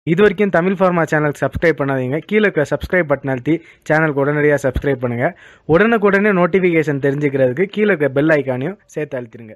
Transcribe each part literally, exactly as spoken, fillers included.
இது வரைக்கும் Tamil pharma channel subscribe பண்ணாதீங்க. கீழே இருக்க சப்ஸ்கிரைப் பட்டன் அழுத்தி சேனலுக்கு உடனடியாக சப்ஸ்கிரைப் பண்ணுங்கள். உடனுக்குடனே நோட்டிஃபிகேஷன் தெரிஞ்சுக்கிறதுக்கு கீழே இருக்க பெல் ஐக்கானையும் சேர்த்து அழுத்திடுங்க.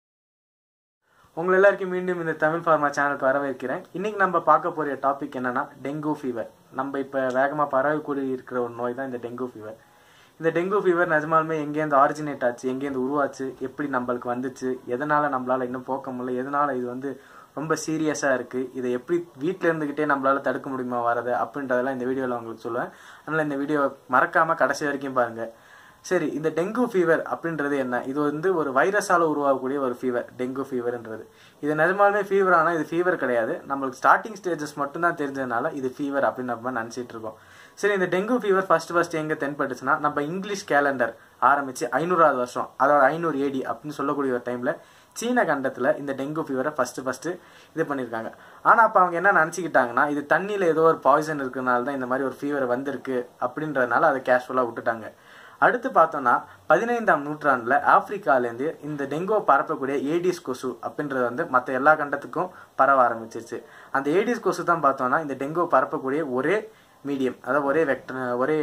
உங்கள் எல்லாருக்கும் மீண்டும் இந்த தமிழ் ஃபார்மா சேனலுக்கு வரவேற்கிறேன். இன்றைக்கி நம்ம பார்க்க போகிற டாபிக் என்னென்னா டெங்கு ஃபீவர். நம்ம இப்போ வேகமாக பரவக்கூடிய இருக்கிற ஒரு நோய் தான் இந்த டெங்கு ஃபீவர். இந்த டெங்கு ஃபீவர் நிஜமாலுமே எங்கேருந்து ஆரிஜினேட் ஆச்சு, எங்கேருந்து உருவாச்சு, எப்படி நம்மளுக்கு வந்துச்சு, எதனால் நம்மளால் இன்னும் போக்க முடியல, எதனால் இது வந்து ரொம்ப சீரியஸாக இருக்குது, இதை எப்படி வீட்டில் இருந்துக்கிட்டே நம்மளால் தடுக்க முடியுமா வரது அப்படின்றதெல்லாம் இந்த வீடியோவில் உங்களுக்கு சொல்லுவேன். அதனால் இந்த வீடியோ மறக்காமல் கடைசி வரைக்கும் பாருங்கள். சரி, இந்த டெங்கு ஃபீவர் அப்படின்றது என்ன? இது வந்து ஒரு வைரஸால் உருவாகக்கூடிய ஒரு ஃபீவர், டெங்கு ஃபீவர்ன்றது. இது நிஜமாலுமே ஃபீவர், ஆனால் இது ஃபீவர் கிடையாது. நம்மளுக்கு ஸ்டார்டிங் ஸ்டேஜஸ் மட்டும்தான் தெரிஞ்சதுனால இது ஃபீவர் அப்படின்னு நம்ம நினச்சிட்டு இருக்கோம். சரி, இந்த டெங்கு ஃபீவர் ஃபர்ஸ்ட் ஃபர்ஸ்ட் எங்கே தென்பட்டுச்சுன்னா, நம்ம இங்கிலீஷ் கேலண்டர் ஆரம்பித்து ஐநூறாவது வருஷம், அதாவது ஐநூறு ஏடி அப்படின்னு சொல்லக்கூடிய ஒரு டைமில் சீன கண்டத்தில் இந்த டெங்கு ஃபீவரை ஃபஸ்ட்டு ஃபஸ்ட்டு இது பண்ணியிருக்காங்க. ஆனால் அப்போ அவங்க என்ன நினச்சிக்கிட்டாங்கன்னா, இது தண்ணியில் ஏதோ ஒரு பாய்சன் இருக்கிறதுனால தான் இந்த மாதிரி ஒரு ஃபீவர் வந்திருக்கு அப்படின்றதுனால அதை கேஷுவலாக விட்டுட்டாங்க. அடுத்து பார்த்தோன்னா பதினைந்தாம் நூற்றாண்டில் ஆப்பிரிக்காலேருந்து இந்த டெங்குவை பரப்பக்கூடிய ஏடிஸ் கொசு அப்படின்றது வந்து மற்ற எல்லா கண்டத்துக்கும் பரவ ஆரம்பிச்சிருச்சு. அந்த ஏடிஸ் கொசு தான் பார்த்தோன்னா இந்த டெங்குவை பரப்பக்கூடிய ஒரே மீடியம், அதாவது ஒரே வெக்டர், ஒரே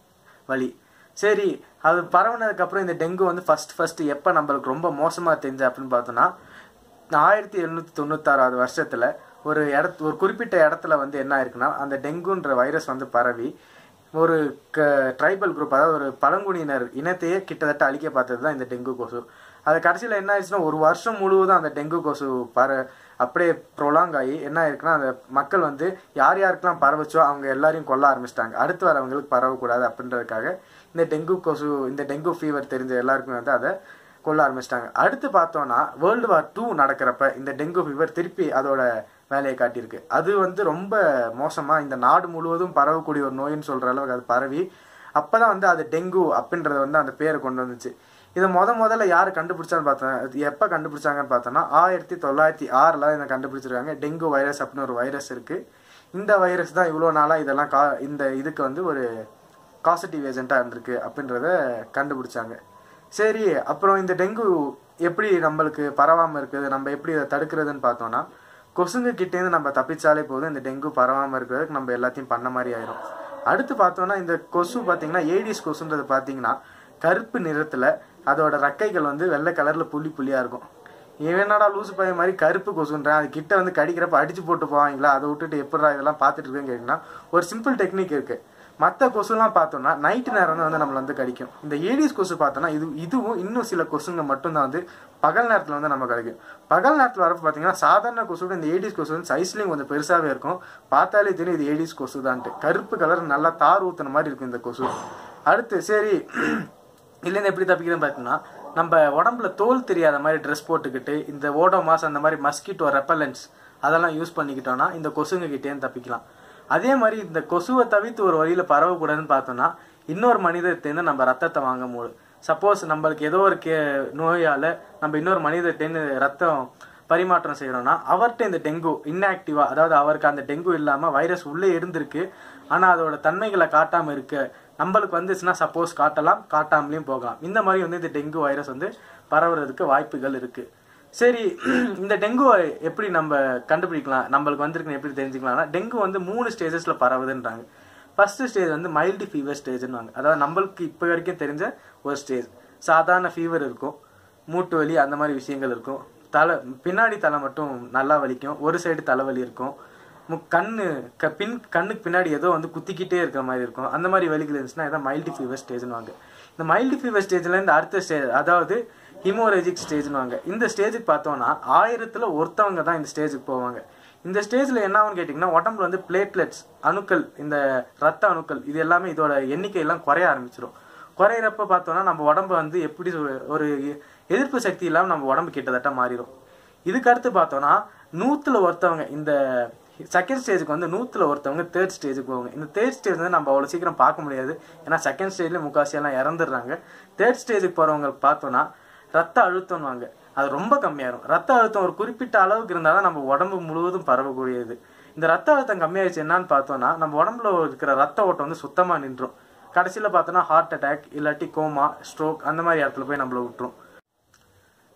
வழி. சரி, அது பரவுனதுக்கப்புறம் இந்த டெங்கு வந்து ஃபஸ்ட் ஃபஸ்ட்டு எப்போ நம்மளுக்கு ரொம்ப மோசமாக தெரிஞ்சு அப்படின்னு பார்த்தோன்னா, ஆயிரத்தி எழுநூற்றி தொண்ணூத்தாறாவது வருஷத்தில் ஒரு இடத்து ஒரு குறிப்பிட்ட இடத்துல வந்து என்ன ஆயிருக்குன்னா, அந்த டெங்குன்ற வைரஸ் வந்து பரவி ஒரு க ட்ரைபல் குரூப், அதாவது ஒரு பழங்குடியினர் இனத்தையே கிட்டத்தட்ட அழிக்க பார்த்தது தான் இந்த டெங்கு கொசு. அது கடைசியில் என்ன ஆயிடுச்சுன்னா, ஒரு வருஷம் முழுவதும் அந்த டெங்கு கொசு பர அப்படியே ப்ரொலாங் ஆகி என்ன ஆயிருக்குன்னா, அந்த மக்கள் வந்து யார் யாருக்கெல்லாம் பரவச்சோ அவங்க எல்லாரையும் கொல்ல ஆரம்பிச்சிட்டாங்க. அடுத்து வரவங்களுக்கு பரவக்கூடாது அப்படின்றதுக்காக இந்த டெங்கு கொசு, இந்த டெங்கு ஃபீவர் தெரிஞ்ச எல்லாருக்குமே வந்து அதை கொல்ல ஆரம்பிச்சிட்டாங்க. அடுத்து பார்த்தோன்னா வேர்ல்டு வார் டூ நடக்கிறப்ப இந்த டெங்கு ஃபீவர் திருப்பி அதோட வேலையை காட்டியிருக்கு. அது வந்து ரொம்ப மோசமாக இந்த நாடு முழுவதும் பரவக்கூடிய ஒரு நோயின்னு சொல்கிற அளவுக்கு அது பரவி அப்போ தான் வந்து அது டெங்கு அப்படின்றது வந்து அந்த பேரை கொண்டு வந்துச்சு. இதை முத முதல்ல யார் கண்டுபிடிச்சான்னு பார்த்தோம், எப்போ கண்டுபிடிச்சாங்கன்னு பார்த்தோன்னா ஆயிரத்தி தொள்ளாயிரத்தி ஆறில் இதை கண்டுபிடிச்சிருக்காங்க. டெங்கு வைரஸ் அப்படின்னு ஒரு வைரஸ் இருக்குது. இந்த வைரஸ் தான் இவ்வளோ நாளாக இதெல்லாம் கா இந்த இதுக்கு வந்து ஒரு காசட்டிவ் ஏஜென்ட்டாக இருந்திருக்கு அப்படின்றத கண்டுபிடிச்சாங்க. சரி, அப்புறம் இந்த டெங்கு எப்படி நம்மளுக்கு பரவாமல் இருக்குது, நம்ம எப்படி இதை தடுக்கிறதுன்னு பார்த்தோன்னா, கொசுங்க கிட்டேருந்து நம்ம தப்பிச்சாலே போதும் இந்த டெங்கு பரவாமல் இருக்கிறதுக்கு நம்ம எல்லாத்தையும் பண்ண மாதிரி ஆயிரும். அடுத்து பார்த்தோன்னா இந்த கொசு பார்த்தீங்கன்னா ஏடிஸ் கொசுன்றது பார்த்தீங்கன்னா கருப்பு நிறத்தில், அதோட ரெக்கைகள் வந்து வெள்ளை கலரில் புள்ளி புள்ளியாக இருக்கும். என்னடா லூசு பையன் மாதிரி கருப்பு கொசுன்றேன், அது கிட்ட வந்து கடிக்கிறப்ப அடிச்சு போட்டு போவாங்களா, அதை விட்டுட்டு எப்படா இதெல்லாம் பார்த்துட்டு இருக்கேன்னு கேட்டிங்கன்னா ஒரு சிம்பிள் டெக்னிக் இருக்குது. மற்ற கொசுலாம் பார்த்தோம்னா நைட்டு நேரம் தான் வந்து நம்மளை வந்து கடிக்கும். இந்த ஏடிஸ் கொசு பார்த்தோன்னா இது இதுவும் இன்னும் சில கொசுங்க மட்டும்தான் வந்து பகல் நேரத்தில் வந்து நம்ம கிடைக்கும். பகல் நேரத்தில் வரப்போ பார்த்தீங்கன்னா சாதாரண கொசுவோட இந்த ஏடிஸ் கொசு வந்து சைஸ்லேயும் கொஞ்சம் பெருசாகவே இருக்கும். பார்த்தாலே தெரியும் இது ஏடிஸ் கொசு தான்ட்டு. கருப்பு கலர் நல்லா தார் ஊற்றுன மாதிரி இருக்கும் இந்த கொசு. அடுத்து சரி, இல்லைன்னு எப்படி தப்பிக்கிறதுன்னு பார்த்தீங்கன்னா, நம்ம உடம்புல தோல் தெரியாத மாதிரி ட்ரெஸ் போட்டுக்கிட்டு இந்த ஓடோமாஸ் அந்த மாதிரி மஸ்கிட்டோ ரெப்பலன்ஸ் அதெல்லாம் யூஸ் பண்ணிக்கிட்டோன்னா இந்த கொசுங்க கிட்டேன்னு தப்பிக்கலாம். அதே மாதிரி இந்த கொசுவை தவிர்த்து ஒரு வழியில் பரவக்கூடாதுன்னு பார்த்தோன்னா, இன்னொரு மனிதர்கிட்டேருந்து நம்ம ரத்தத்தை வாங்க முடியும். சப்போஸ் நம்மளுக்கு ஏதோ ஒரு கே நோயால் நம்ம இன்னொரு மனிதர்கிட்டேருந்து ரத்தம் பரிமாற்றம் செய்கிறோன்னா அவர்கிட்ட இந்த டெங்கு இன்ஆக்டிவாக, அதாவது அவருக்கு அந்த டெங்கு இல்லாமல் வைரஸ் உள்ளே இருந்திருக்கு, ஆனால் அதோட தன்மைகளை காட்டாமல் இருக்கு, நம்மளுக்கு வந்துச்சுன்னா சப்போஸ் காட்டலாம், காட்டாமலையும் போகலாம். இந்த மாதிரி வந்து இந்த டெங்கு வைரஸ் வந்து பரவுறதுக்கு வாய்ப்புகள் இருக்குது. சரி, இந்த டெங்குவை எப்படி நம்ம கண்டுபிடிக்கலாம், நம்மளுக்கு வந்திருக்குன்னு எப்படி தெரிஞ்சுக்கலாம்னா, டெங்கு வந்து மூணு ஸ்டேஜஸில் பரவுதுன்றாங்க. ஃபஸ்ட்டு ஸ்டேஜ் வந்து மைல்டு ஃபீவர் ஸ்டேஜ்னுவாங்க. அதாவது நம்மளுக்கு இப்போ வரைக்கும் தெரிஞ்ச ஒரு ஸ்டேஜ். சாதாரண ஃபீவர் இருக்கும், மூட்டு வலி அந்த மாதிரி விஷயங்கள் இருக்கும், தலை பின்னாடி தலை மட்டும் நல்லா வலிக்கும், ஒரு சைடு தலைவலி இருக்கும், மு கண்ணு க பின் கண்ணுக்கு பின்னாடி ஏதோ வந்து குத்திக்கிட்டே இருக்கிற மாதிரி இருக்கும். அந்த மாதிரி வலிகள் இருந்துச்சுன்னா இதான் மைல்டு ஃபீவர் ஸ்டேஜ்னுவாங்க. இந்த மைல்டு ஃபீவர் ஸ்டேஜ்லேருந்து அடுத்த ஸ்டேஜ், அதாவது ஹிமோரேஜிக் ஸ்டேஜ்னுவாங்க. இந்த ஸ்டேஜுக்கு பார்த்தோன்னா ஆயிரத்தில் ஒருத்தவங்க தான் இந்த ஸ்டேஜுக்கு போவாங்க. இந்த ஸ்டேஜில் என்ன ஆகும்னு கேட்டிங்கன்னா, உடம்புல வந்து பிளேட்லெட்ஸ் அணுக்கள், இந்த ரத்த அணுக்கள் இது எல்லாமே இதோட எண்ணிக்கையெல்லாம் குறைய ஆரம்பிச்சிடும். குறையிறப்ப பார்த்தோன்னா நம்ம உடம்பு வந்து எப்படி ஒரு எதிர்ப்பு சக்தி இல்லாமல் நம்ம உடம்பு கிட்டத்தட்ட மாறிடும். இதுக்கு அடுத்து பார்த்தோன்னா நூற்றில் ஒருத்தவங்க, இந்த செகண்ட் ஸ்டேஜுக்கு வந்து நூற்றில் ஒருத்தவங்க தேர்ட் ஸ்டேஜுக்கு போவாங்க. இந்த தேர்ட் ஸ்டேஜ் வந்து நம்ம அவ்வளோ சீக்கிரம் பார்க்க முடியாது, ஏன்னா செகண்ட் ஸ்டேஜ்லேயே முக்காசியெல்லாம் இறந்துடுறாங்க. தேர்ட் ஸ்டேஜுக்கு போகிறவங்களுக்கு பார்த்தோன்னா ரத்த அழுத்தம்வாங்க, அது ரொம்ப கம்மியாகும். ரத்த அழுத்தம் ஒரு குறிப்பிட்ட அளவுக்கு இருந்தால் தான் நம்ம உடம்பு முழுவதும் பரவக்கூடியது. இந்த ரத்த அழுத்தம் கம்மியாயிடுச்சு என்னன்னு பார்த்தோன்னா நம்ம உடம்புல இருக்கிற ரத்த ஓட்டம் வந்து சுத்தமாக நின்றும். கடைசியில் பார்த்தோன்னா ஹார்ட் அட்டாக் இல்லாட்டி கோமா, ஸ்ட்ரோக் அந்த மாதிரி இடத்துல போய் நம்மளை விட்டுரும்.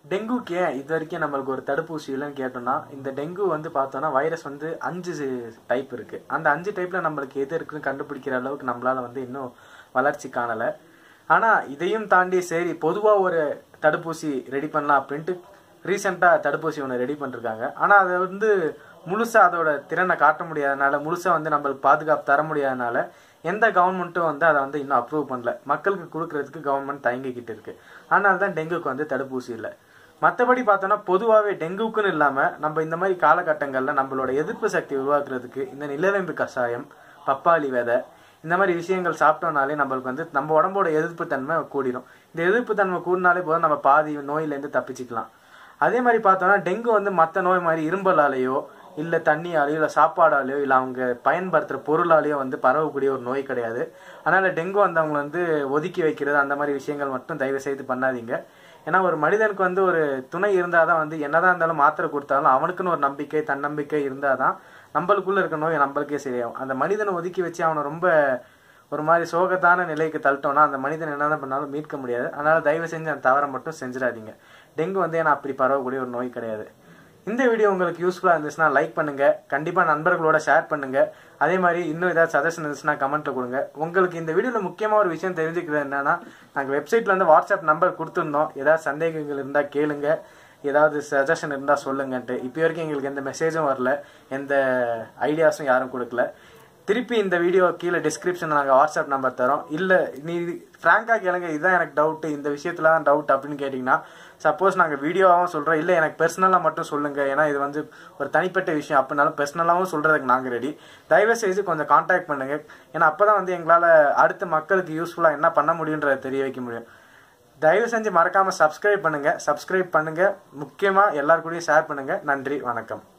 டெங்குக்கு ஏன் இது வரைக்கும் நம்மளுக்கு ஒரு தடுப்பூசி இல்லைன்னு கேட்டோம்னா, இந்த டெங்கு வந்து பார்த்தோம்னா வைரஸ் வந்து அஞ்சு டைப் இருக்கு. அந்த அஞ்சு டைப்ல நம்மளுக்கு எது இருக்குன்னு கண்டுபிடிக்கிற அளவுக்கு நம்மளால வந்து இன்னும் வளர்ச்சி காணலை. ஆனா இதையும் தாண்டி சரி பொதுவா ஒரு தடுப்பூசி ரெடி பண்ணலாம் அப்படின்ட்டு ரீசெண்டா தடுப்பூசி ஒன்று ரெடி பண்ணிருக்காங்க. ஆனா அதை வந்து முழுசா அதோட திறனை காட்ட முடியாதனால, முழுசா வந்து நம்மளுக்கு பாதுகாப்பு தர முடியாதனால எந்த கவர்மெண்ட்டும் வந்து அதை வந்து இன்னும் அப்ரூவ் பண்ணல. மக்களுக்கு கொடுக்கறதுக்கு கவர்மெண்ட் தயங்கிக்கிட்டு இருக்கு. அதனால தான் டெங்குக்கு வந்து தடுப்பூசி இல்லை. மற்றபடி பார்த்தோம்னா பொதுவாகவே டெங்குக்குன்னு இல்லாமல் நம்ம இந்த மாதிரி காலகட்டங்களில் நம்மளோட எதிர்ப்பு சக்தி உருவாக்குறதுக்கு இந்த நிலவேம்பு கஷாயம், பப்பாளி விதை, இந்த மாதிரி விஷயங்கள் சாப்பிட்டோம்னாலே நம்மளுக்கு வந்து நம்ம உடம்போட எதிர்ப்பு தன்மை கூடிடும். இந்த எதிர்ப்பு தன்மை கூடினாலே போதும் நம்ம பாதி நோயிலேருந்து தப்பிச்சுக்கலாம். அதே மாதிரி பார்த்தோம்னா டெங்கு வந்து மற்ற நோய் மாதிரி இரும்பலாலேயோ இல்லை தண்ணியாலேயோ இல்லை சாப்பாடாலேயோ இல்லை அவங்க பயன்படுத்துகிற பொருளாலேயோ வந்து பரவக்கூடிய ஒரு நோய் கிடையாது. அதனால் டெங்கு வந்து அவங்களை வந்து ஒதுக்கி வைக்கிறது அந்த மாதிரி விஷயங்கள் மட்டும் தயவு செய்து பண்ணாதீங்க. ஏன்னா ஒரு மனிதனுக்கு வந்து ஒரு துணை இருந்தால் தான் வந்து என்னதான் இருந்தாலும் மாத்திரை கொடுத்தாலும் அவனுக்குன்னு ஒரு நம்பிக்கை தன்னம்பிக்கை இருந்தால் தான் நம்மளுக்குள்ளே இருக்க நோய் நம்மளுக்கே சரியாகும். அந்த மனிதனை ஒதுக்கி வச்சு அவனை ரொம்ப ஒரு மாதிரி சோகத்தான நிலைக்கு தள்ளிட்டோம்னா அந்த மனிதன் என்னதான் பண்ணாலும் மீட்க முடியாது. அதனால் தயவு செஞ்சு அந்த தவறை மட்டும் செஞ்சிடாதீங்க. டெங்கு வந்து ஏன்னா அப்படி பரவக்கூடிய ஒரு நோய் கிடையாது. இந்த வீடியோ உங்களுக்கு யூஸ்ஃபுல்லாக இருந்துச்சுன்னா லைக் பண்ணுங்க, கண்டிப்பாக நண்பர்களோட ஷேர் பண்ணுங்க. அதே மாதிரி இன்னும் ஏதாவது சஜஷன் இருந்துச்சுன்னா கமெண்ட்ல கொடுங்க. உங்களுக்கு இந்த வீடியோவில் முக்கியமாக ஒரு விஷயம் தெரிஞ்சுக்கிறது என்னன்னா, நாங்கள் வெப்சைட்ல வந்து வாட்ஸ்அப் நம்பர் கொடுத்துருந்தோம். ஏதாவது சந்தேகங்கள் இருந்தால் கேளுங்க, ஏதாவது சஜஷன் இருந்தால் சொல்லுங்கன்ட்டு. இப்போ வரைக்கும் எங்களுக்கு எந்த மெசேஜும் வரல, எந்த ஐடியாஸும் யாரும் கொடுக்கல. திருப்பி இந்த வீடியோ கீழே டிஸ்கிரிப்ஷனில் நாங்கள் வாட்ஸ்அப் நம்பர் தரோம். இல்லை நீ ஃப்ராங்காக கேளுங்க, இதுதான் எனக்கு டவுட்டு, இந்த விஷயத்துல தான் டவுட் அப்படின்னு கேட்டிங்கன்னா சப்போஸ் நாங்கள் வீடியோவாகவும் சொல்கிறோம், இல்லை எனக்கு பர்சனலாக மட்டும் சொல்லுங்கள், ஏன்னா இது வந்து ஒரு தனிப்பட்ட விஷயம் அப்படின்னாலும் பர்சனலாகவும் சொல்கிறதுக்கு நாங்கள் ரெடி. தயவு செய்து கொஞ்சம் கான்டாக்ட் பண்ணுங்கள். ஏன்னா அப்போ தான் வந்து எங்களால் அடுத்த மக்களுக்கு யூஸ்ஃபுல்லாக என்ன பண்ண முடியுன்றதை தெரிய வைக்க முடியும். தயவு செஞ்சு மறக்காமல் சப்ஸ்கிரைப் பண்ணுங்கள் சப்ஸ்கிரைப் பண்ணுங்கள் முக்கியமாக எல்லாருக்கூடையும் ஷேர் பண்ணுங்கள். நன்றி, வணக்கம்.